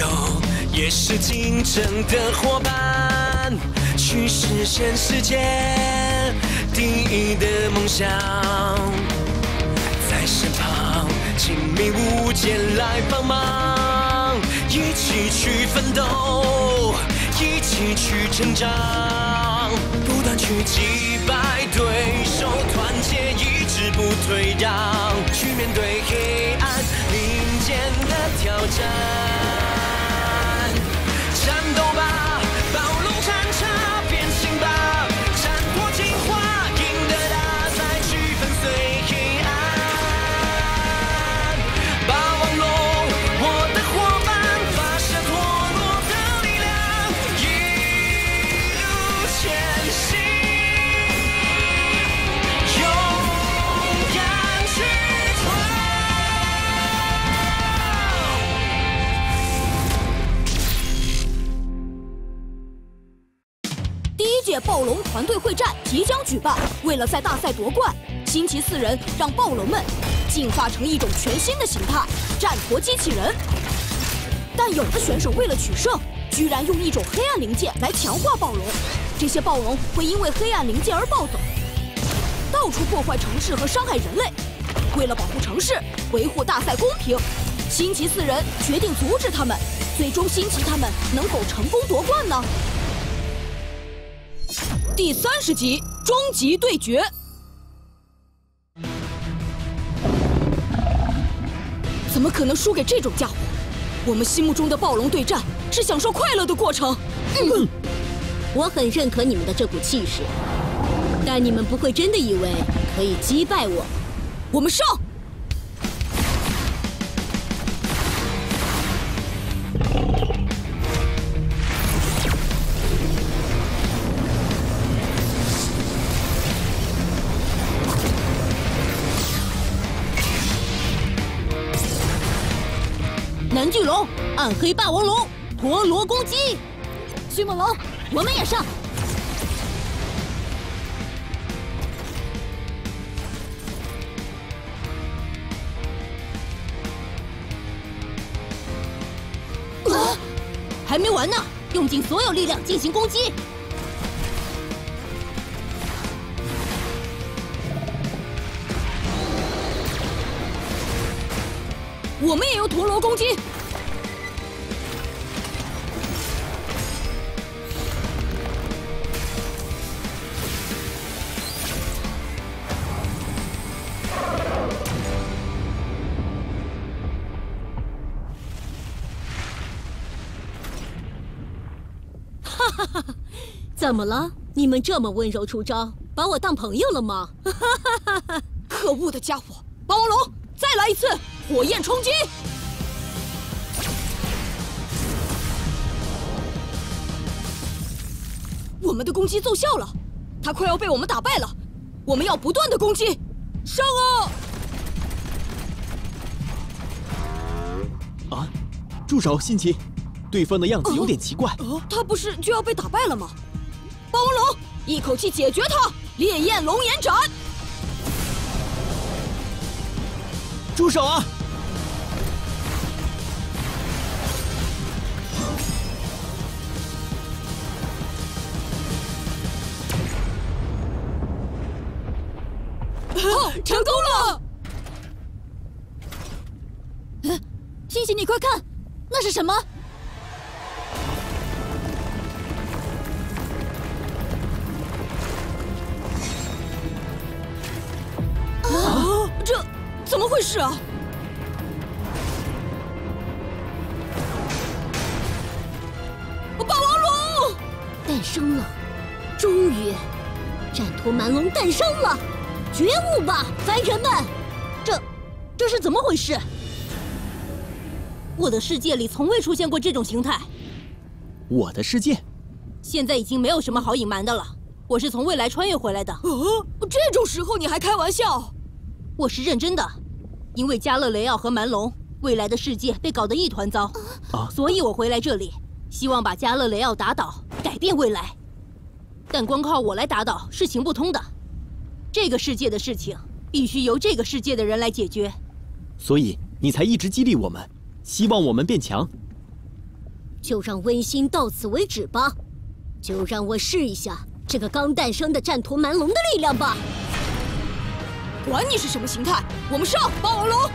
友，也是竞争的伙伴，去实现世界第一的梦想。在身旁，亲密无间来帮忙，一起去奋斗，一起去成长，不断去击败对手，团结一致不退让，去面对黑暗并肩的挑战。战斗吧，暴龙战叉变形吧，战破进化，赢得大赛，去粉碎黑暗。霸王龙，我的伙伴，发射陀螺的力量，一路前行，勇敢去闯。 第一届暴龙团队会战即将举办，为了在大赛夺冠，星期4人让暴龙们进化成一种全新的形态——战陀机器人。但有的选手为了取胜，居然用一种黑暗灵剑来强化暴龙。这些暴龙会因为黑暗灵剑而暴走，到处破坏城市和伤害人类。为了保护城市，维护大赛公平，星期4人决定阻止他们。最终，星期他们能否成功夺冠呢？第30集终极对决。怎么可能输给这种家伙？我们心目中的暴龙对战是享受快乐的过程。 我很认可你们的这股气势，但你们不会真的以为可以击败我。 我们上！ 南巨龙、暗黑霸王龙、陀螺攻击！ 迅猛龙， 我们也上！还没完呢，用尽所有力量进行攻击！ 我们也有陀螺攻击。 哈哈，怎么了？你们这么温柔出招，把我当朋友了吗？ 可恶的家伙！霸王龙，再来一次！火焰冲击！我们的攻击奏效了，他快要被我们打败了。我们要不断的攻击，上啊！ 啊，住手，辛奇！对方的样子有点奇怪。 他不是就要被打败了吗？霸王龙，一口气解决他！烈焰龙炎斩！ 住手啊！ 成功了！ 欣喜，你快看，那是什么？ 这怎么回事啊？霸王龙诞生了，终于，战陀蛮龙诞生了！觉悟吧，凡人们！这是怎么回事？我的世界里从未出现过这种形态。 我的世界， 现在已经没有什么好隐瞒的了。我是从未来穿越回来的。 这种时候你还开玩笑？ 我是认真的，因为加勒雷奥和蛮龙未来的世界被搞得一团糟，所以我回来这里，希望把加勒雷奥打倒，改变未来。但光靠我来打倒是行不通的。这个世界的事情必须由这个世界的人来解决。 所以你才一直激励我们，希望我们变强。 就让温馨到此为止吧。就让我试一下这个刚诞生的战驼蛮龙的力量吧。 管你是什么形态，我们上霸王龙！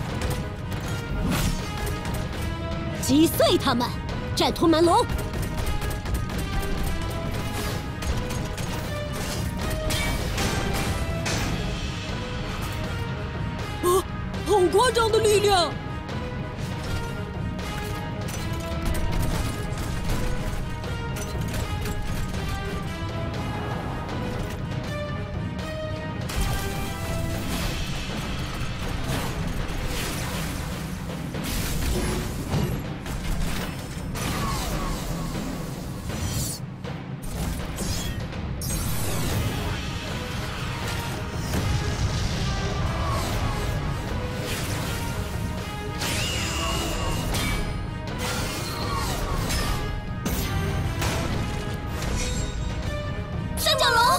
击碎他们，战驼蛮龙！ 啊，好夸张的力量！ 三角龙！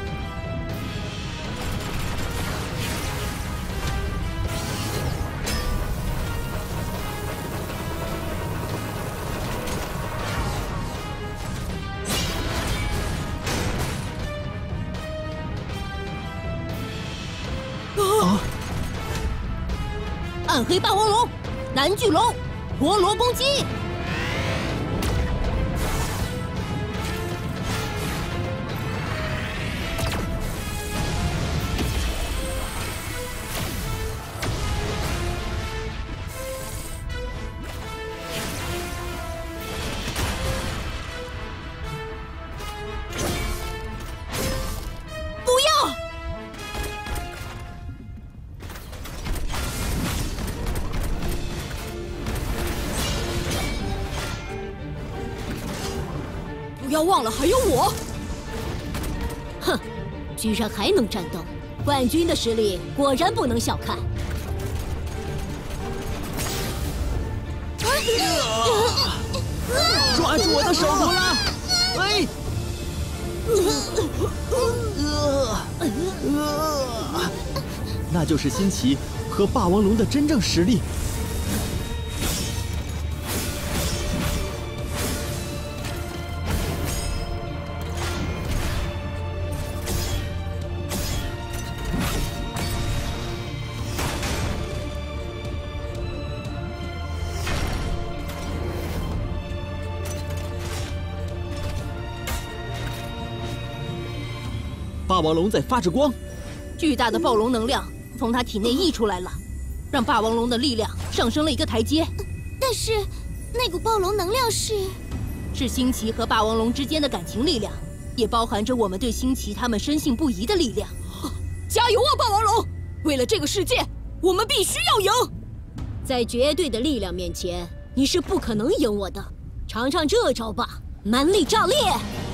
暗黑霸王龙，南巨龙，陀螺攻击！ 不要！不要忘了还有我！ 哼，居然还能战斗，冠军的实力果然不能小看。 抓住我的手，罗拉！哎！那就是新奇和霸王龙的真正实力。霸王龙在发着光， 巨大的暴龙能量从它体内溢出来了，让霸王龙的力量上升了一个台阶。 但是，那股暴龙能量是新奇和霸王龙之间的感情力量，也包含着我们对新奇他们深信不疑的力量。 加油啊，霸王龙！为了这个世界，我们必须要赢！ 在绝对的力量面前，你是不可能赢我的。尝尝这招吧，蛮力炸裂！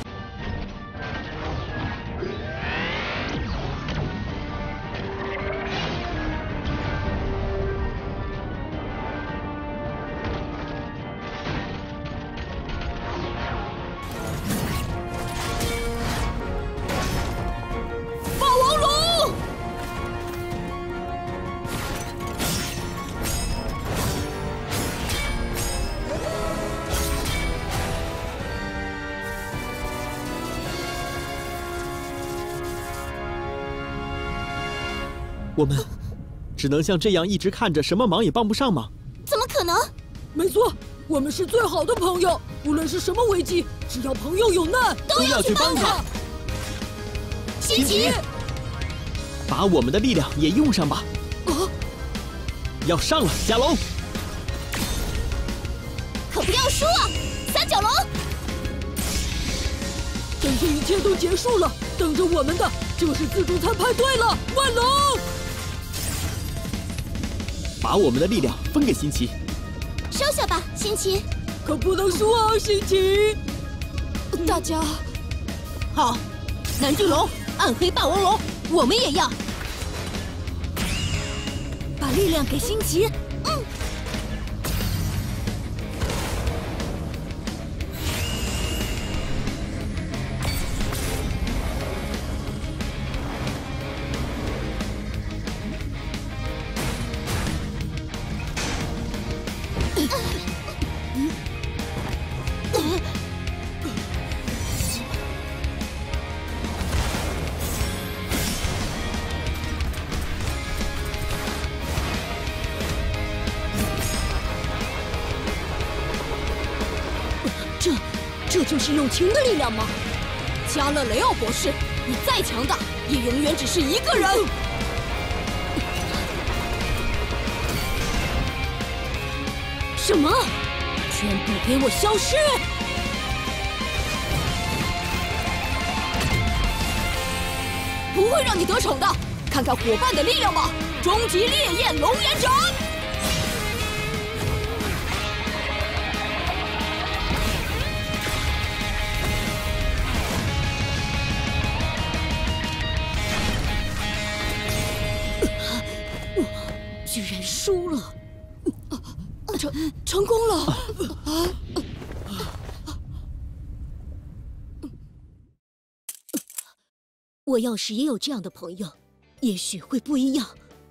我们只能像这样一直看着，什么忙也帮不上吗？ 怎么可能？ 没错，我们是最好的朋友，无论是什么危机，只要朋友有难， 都要去帮他。 新奇， 把我们的力量也用上吧！要上了，甲龙！ 可不要输啊，三角龙！ 等这一切都结束了，等着我们的就是自助餐派对了，万龙！ 把我们的力量分给新奇， 收下吧，新奇。 可不能输啊，新奇！大家好，南巨龙、暗黑霸王龙，我们也要把力量给新奇。 这就是友情的力量吗？ 加勒雷奥博士，你再强大，也永远只是一个人。 什么？全部给我消失！ 不会让你得逞的，看看伙伴的力量吧！终极烈焰龙炎斩！ 居然输了！ 成功了！ 我要是也有这样的朋友，也许会不一样。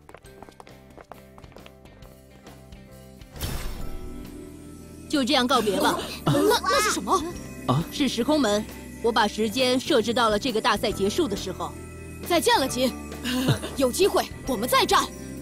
就这样告别吧。 那是什么？ 是时空门，我把时间设置到了这个大赛结束的时候。 再见了，金。有机会我们再战。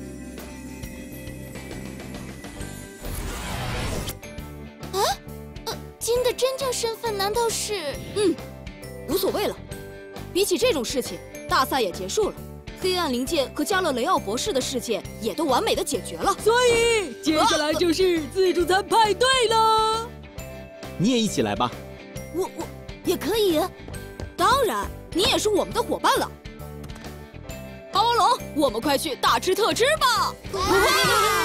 金的真正身份难道是…… 无所谓了。比起这种事情，大赛也结束了，黑暗灵剑和加勒雷奥博士的事件也都完美的解决了。 所以接下来就是自助餐派对了。 你也一起来吧。 我也可以。当然，你也是我们的伙伴了。霸王龙，我们快去大吃特吃吧！